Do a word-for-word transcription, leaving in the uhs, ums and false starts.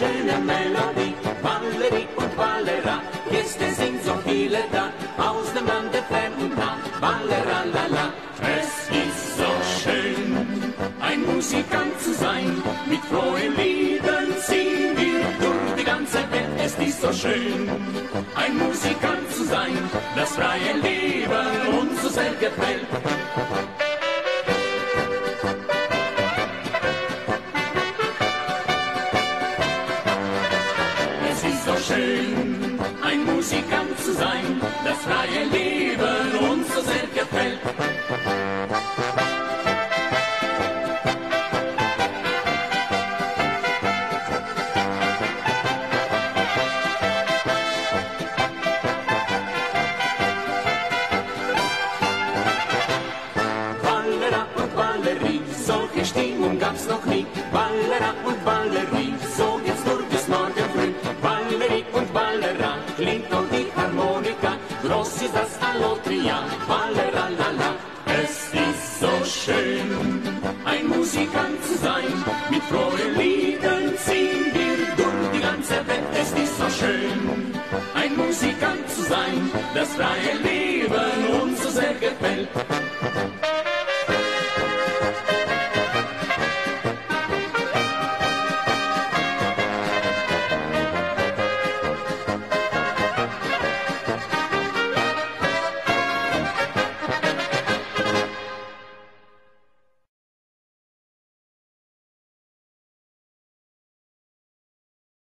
schöne Melodie. Valerie und Valera, Gäste sind so viele da, aus dem Lande fern und nah. Valera, la la, es ist so schön, ein Musikant zu sein. Mit frohen Liedern ziehen wir durch die ganze Welt. Es ist so schön, ein Musikant zu sein, das freie Leben uns so sehr gefällt. Es ist so schön, ein Musikant zu sein, das freie Leben uns so sehr gefällt. Valera und Valerie, solche Stimmung gab's noch nie. Valera und Valerie, so geht's durch bis morgen früh. Valerie und Valera, klingt noch die Harmonika, groß ist das Allotria. Valera, la la, es ist so schön, ein Musikant zu sein. Mit frohen Liedern ziehen wir durch die ganze Welt. Es ist so schön, ein Musikant zu sein, das freie Leben uns so sehr gefällt.